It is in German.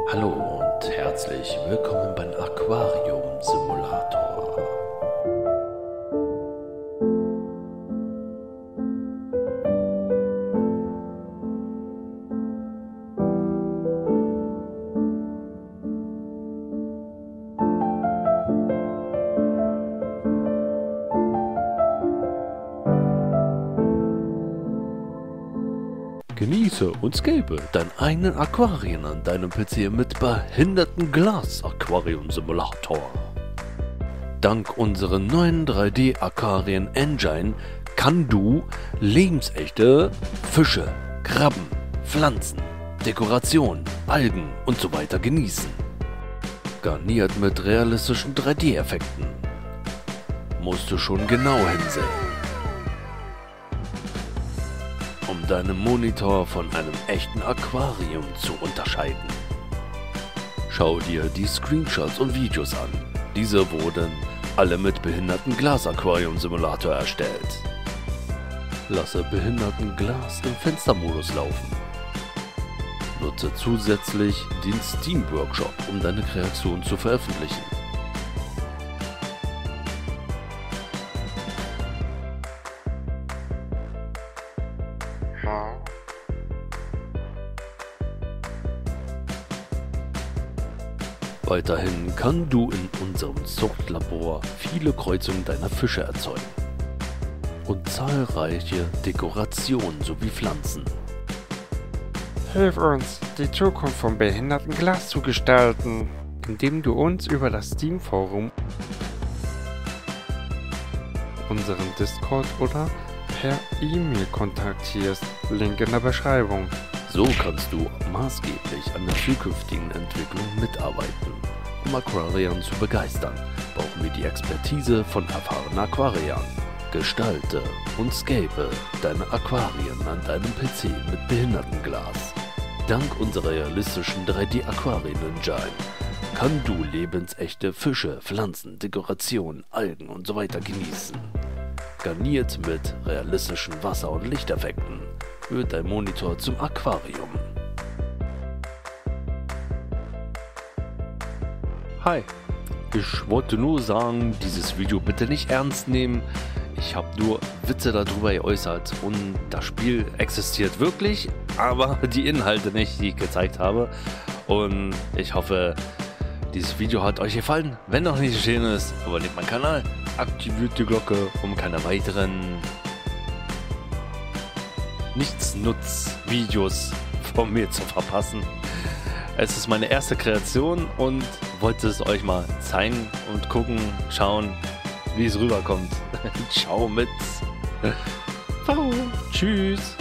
Hallo und herzlich willkommen beim Aquarium Simulator. Genieße und scape dein eigenen Aquarien an deinem PC mit behinderten Glas Aquarium Simulator. Dank unseren neuen 3D Aquarien Engine kann du lebensechte Fische, Krabben, Pflanzen, Dekoration, Algen und so weiter genießen. Garniert mit realistischen 3D-Effekten. Musst du schon genau hinsehen, um deinen Monitor von einem echten Aquarium zu unterscheiden. Schau dir die Screenshots und Videos an. Diese wurden alle mit behinderten Glas Aquarium Simulator erstellt. Lasse behinderten Glas im Fenstermodus laufen. Nutze zusätzlich den Steam Workshop, um deine Kreation zu veröffentlichen. Weiterhin kann du in unserem Zuchtlabor viele Kreuzungen deiner Fische erzeugen und zahlreiche Dekorationen sowie Pflanzen. Hilf uns, die Zukunft vom behinderten Glas zu gestalten, indem du uns über das Steam-Forum, unseren Discord oder per E-Mail kontaktierst. Link in der Beschreibung. So kannst du maßgeblich an der zukünftigen Entwicklung mitarbeiten. Um Aquariern zu begeistern, brauchen wir die Expertise von erfahrenen Aquariern. Gestalte und scape deine Aquarien an deinem PC mit Behindertenglas. Dank unserer realistischen 3D-Aquarien-Engine kann du lebensechte Fische, Pflanzen, Dekorationen, Algen und so weiter genießen. Garniert mit realistischen Wasser- und Lichteffekten wird dein Monitor zum Aquarium. Hi, ich wollte nur sagen, dieses Video bitte nicht ernst nehmen. Ich habe nur Witze darüber geäußert und das Spiel existiert wirklich, aber die Inhalte nicht, die ich gezeigt habe. Und ich hoffe, dieses Video hat euch gefallen. Wenn noch nicht geschehen ist, abonniert meinen Kanal, aktiviert die Glocke, um keine weiteren Nichtsnutz-Videos von mir zu verpassen. Es ist meine erste Kreation und wollte es euch mal zeigen und gucken, schauen, wie es rüberkommt. Ciao mit. Tschüss.